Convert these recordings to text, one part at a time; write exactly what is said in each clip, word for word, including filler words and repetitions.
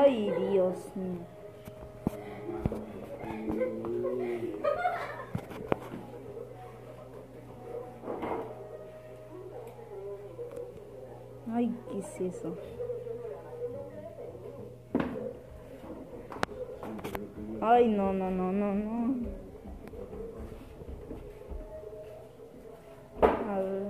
Ay, Dios mío. Ay, ¿qué es eso? Ay, no, no, no, no, no. A ver.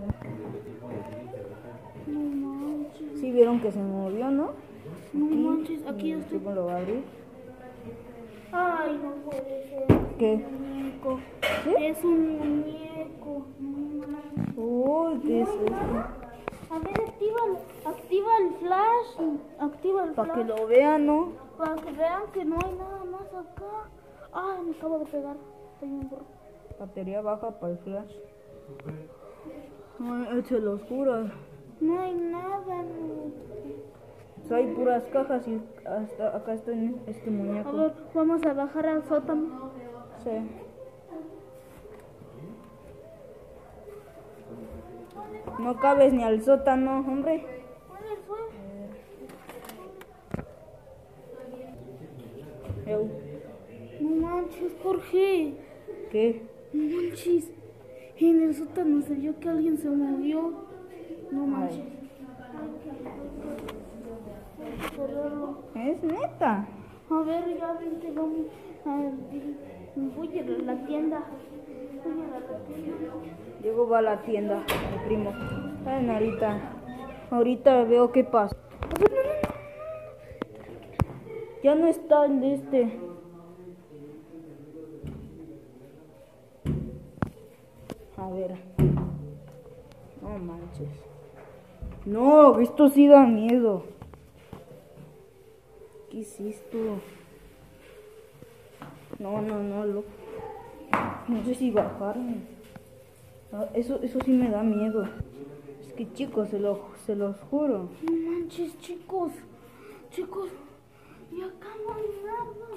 No manches. Sí vieron que se movió, ¿no? No Aquí, manches, aquí y estoy. ¿cómo lo va a abrir? Ay, no puede ser. ¿Qué? Es un muñeco. ¿Sí? Es un muñeco. No manches. Uy, ¿qué es No hay esto? nada. A ver, activa, activa el flash. Activa el Para flash. que lo vean, ¿no? Para que vean que no hay nada más acá. Ay, me acabo de pegar. Estoy un burro. Batería baja para el flash. Ay, se los juro. No hay nada. No. O sea, hay puras cajas y hasta acá está en este A muñeco. ver, vamos a bajar al sótano. Sí. No cabes ni al sótano, hombre. ¿Cuál fue? Eu. No manches, Jorge. ¿Qué? No manches. En el sótano se vio que alguien se movió. No manches. Hay que cerrarlo. Es neta. A ver, ya vente, vamos. A ver, voy a la tienda. Voy a la tienda. Diego va a la tienda, mi primo. Ven ahorita. Ahorita veo qué pasa. Ya no está el de este. A ver. No manches. No, esto sí da miedo. ¿Qué es esto? No, no, no, loco. No sé si bajarme. Ah, Eso, eso sí me da miedo. Es que chicos, se, lo, se los juro. No manches, chicos. Chicos. Y acá no hay nada.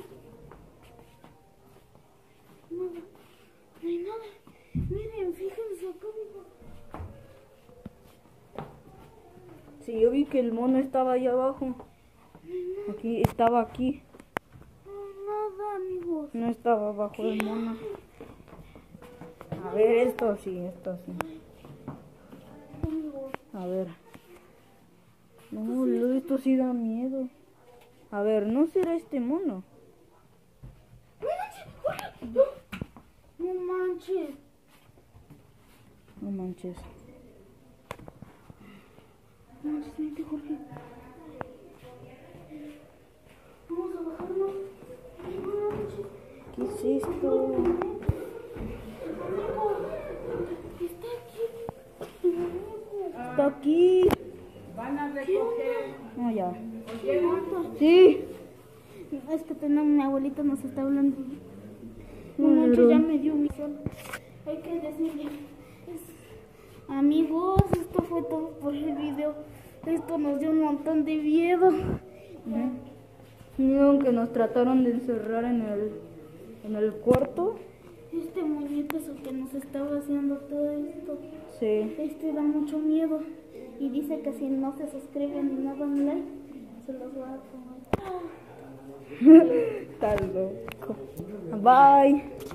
Nada. No hay nada. Miren, fíjense acá, miren. Sí, yo vi que el mono estaba ahí abajo. Aquí, estaba aquí. No hay nada, amigos. No estaba abajo el mono. A ver, esto sí, esto sí. Amigos. A ver. No, lo- esto sí da miedo. A ver, ¿no será este mono? No manches. No manches. No manches, vente, Jorge. Vamos a bajarnos. No manches. ¿Qué es esto? Está aquí. Está aquí. Van a recoger. No, ya. ¿Qué onda? Sí. Es que tenemos, mi abuelita nos está hablando. No Mm, manches, pero- ya me dio misión. Hay que decirle. Es- Amigos, esto fue todo por el video. Esto nos dio un montón de miedo. Vieron que nos trataron de encerrar en el, en el cuarto. Este muñeco es el que nos estaba haciendo todo esto. Sí. Este da mucho miedo. Y dice que si no se suscriben y no dan like, se los va a comer. Está loco. Bye.